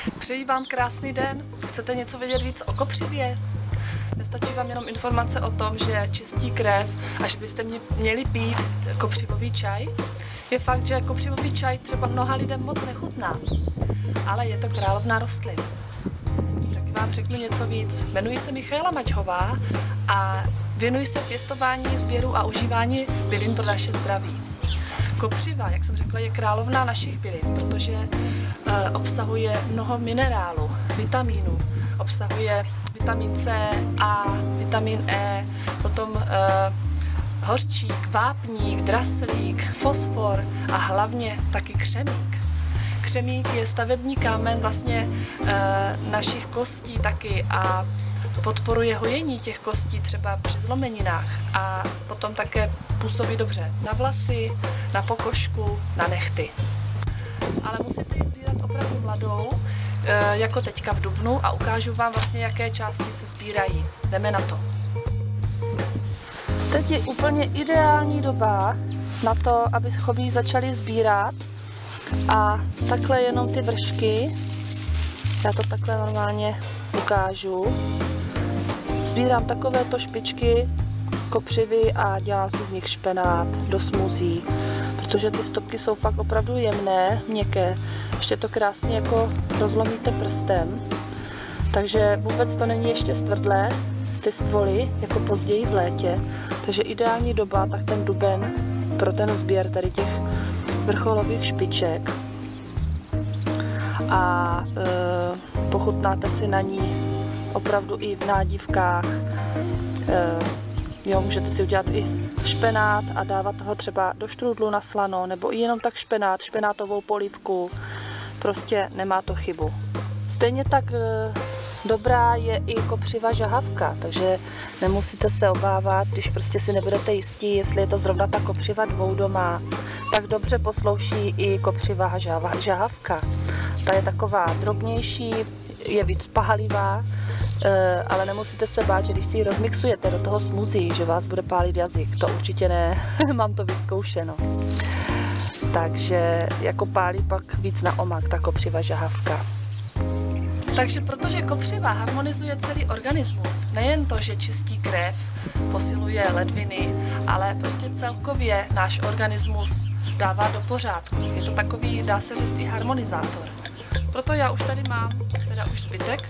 Přeji vám krásný den. Chcete něco vědět víc o kopřivě? Nestačí vám jenom informace o tom, že čistí krev a že byste měli pít kopřivový čaj? Je fakt, že kopřivový čaj třeba mnoha lidem moc nechutná, ale je to královna rostlin. Tak vám řeknu něco víc. Jmenuji se Michaela Maťhová a věnuji se pěstování, sběru a užívání bylin pro naše zdraví. Kopřiva, jak jsem řekla, je královna našich bylin, protože obsahuje mnoho minerálů, vitamínů, obsahuje vitamin C a vitamin E, potom hořčík, vápník, draslík, fosfor a hlavně taky křemík. Křemík je stavební kámen vlastně našich kostí taky a podporuje hojení těch kostí třeba při zlomeninách a potom také působí dobře na vlasy, na pokožku, na nehty. Ale musíte ji sbírat opravdu mladou, jako teďka v dubnu, a ukážu vám vlastně, jaké části se sbírají. Jdeme na to. Teď je úplně ideální doba na to, abychom ji začali sbírat a takhle jenom ty vršky, já to takhle normálně ukážu. Sbírám takovéto špičky kopřivy a dělám si z nich špenát do smoothie, protože ty stopky jsou fakt opravdu jemné, měkké. Ještě to krásně jako rozlomíte prstem, takže vůbec to není ještě stvrdlé, ty stvoly, jako později v létě. Takže ideální doba, tak ten duben pro ten sběr tady těch vrcholových špiček. A pochutnáte si na ní opravdu i v nádivkách. Jo, můžete si udělat i špenát a dávat ho třeba do štrůdlu na slano, nebo i jenom tak špenát, špenátovou polívku. Prostě nemá to chybu. Stejně tak dobrá je i kopřiva žahavka, takže nemusíte se obávat, když prostě si nebudete jistí, jestli je to zrovna ta kopřiva dvoudomá, tak dobře poslouší i kopřiva žahavka. Ta je taková drobnější, je víc pahalivá, ale nemusíte se bát, že když si ji rozmixujete do toho smoothie, že vás bude pálit jazyk. To určitě ne, mám to vyzkoušeno. Takže jako pálí pak víc na omak ta kopřiva žahavka. Takže protože kopřiva harmonizuje celý organismus, nejen to, že čistí krev, posiluje ledviny, ale prostě celkově náš organismus dává do pořádku. Je to takový, dá se říct, i harmonizátor. Proto já už tady mám teda už zbytek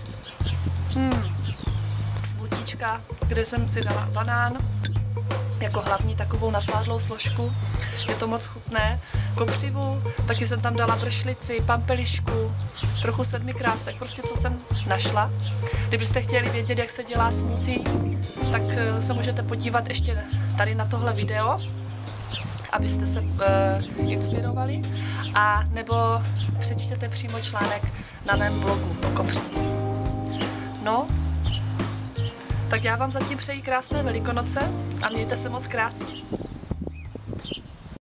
smutíčka, kde jsem si dala banán jako hlavní takovou nasládlou složku. Je to moc chutné. Kopřivu, taky jsem tam dala bršlici, pampelišku, trochu sedmikrásek, prostě co jsem našla. Kdybyste chtěli vědět, jak se dělá smoothie, tak se můžete podívat ještě tady na tohle video, abyste se inspirovali, a nebo přečtěte přímo článek na mém blogu o kopřivě. No, tak já vám zatím přeji krásné Velikonoce a mějte se moc krásně.